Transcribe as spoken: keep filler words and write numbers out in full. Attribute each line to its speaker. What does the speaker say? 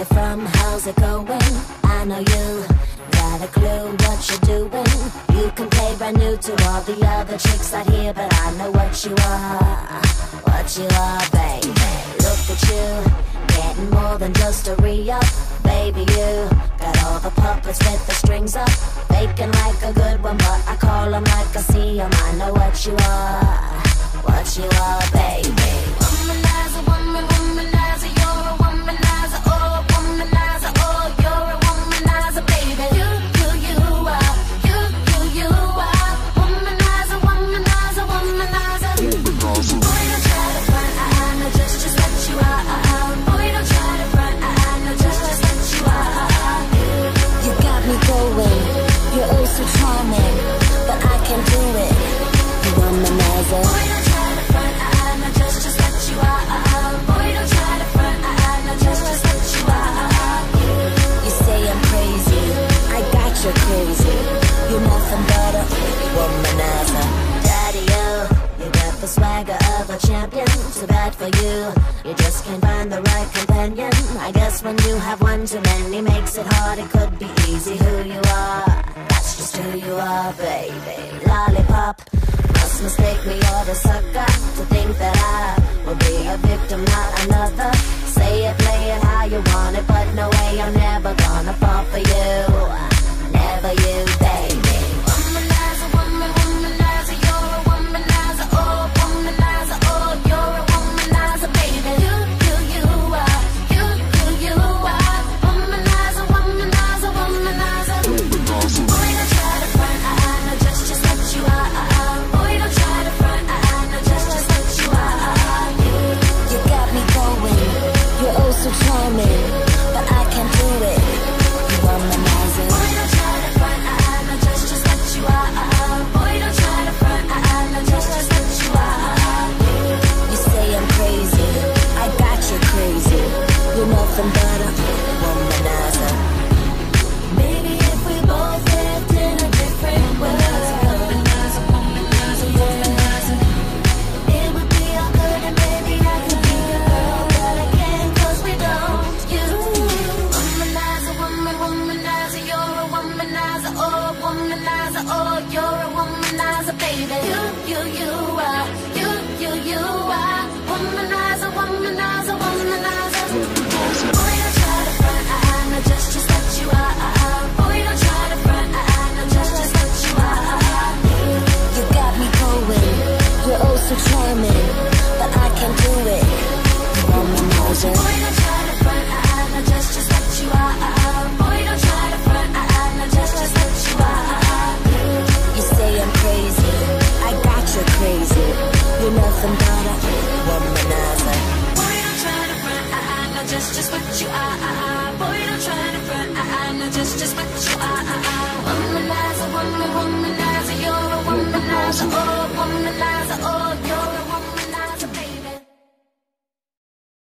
Speaker 1: you from? How's it going? I know you got a clue what you're doing. You can play brand new to all the other chicks out here, but I know what you are, what you are, baby. Look at you, getting more than just a re-up. Baby, you got all the puppets with the strings up, faking like a good one, but I call them like I see them. I know what you are, what you are, baby. Womanizer, woman, womanizer, you're a womanizer, oh, womanizer, oh, you're a womanizer, baby. You, you, you are, you, you, you are, womanizer, womanizer, womanizer. Boy, don't try to front, I, I know just, just what you are. Boy, don't try to front, I, I know just, just what you are. You got me going, you're oh so charming, but I can do it, you womanizer. Boy, don't try to front, I, I know just, just what you are. Boy, don't try to front, I, I know just, just what you are. You say I'm crazy, I got you crazy, you're nothing but a womanizer. Daddy-o, you got the swagger of a champion. Too bad for you, you just can't find the right companion. I guess when you have one too many makes it hard. It could be easy who you are, that's just who you are, baby. Lollipop, must mistake me or the sucker to think that I will be a victim, not another. Say it, play it how you want it, but no way, I'm never gonna fall for you, never you, baby. Womanizer, woman, womanizer, you're a womanizer, oh, womanizer, oh, you're a womanizer, baby. You, you, you are, you, you, you are, womanizer, womanizer, womanizer. Boy, don't try to front, I, I know just, just what you are. Boy, don't try to front, I, I know just, just what you are. You got me going, you're oh so charming, but I can't do it, you womanizer. Boy, don't try to front, I, I know just, just what you are. Boy, don't try to front, I, I know just, just what you are. You say I'm crazy, I got you crazy, you're nothing but a womanizer. Maybe if we both lived in a different world, womanizer, womanizer, womanizer, it would be all good and maybe I could be a girl, but I can't 'cause we don't. You, womanizer, woman, womanizer, you're a womanizer, oh, womanizer, oh, you're a womanizer, baby. You, you, you are, you, you, you are, womanizer, womanizer, womanizer. Boy, don't try to front, I, I know just, just what you are. Boy, don't try to front, I, I know just, just what you are. You got me going, you're oh so charming, but I can't do it, you womanizer. Boy, don't try to front, I, I know just, just what you are. Boy, don't try to front, I, I know just, just what you are. You say I'm crazy, I got you crazy, you're nothing but a womanizer. Boy, don't try to front, I, I know just, just what you are. Boy, don't try to front, I, I know just, just what you are.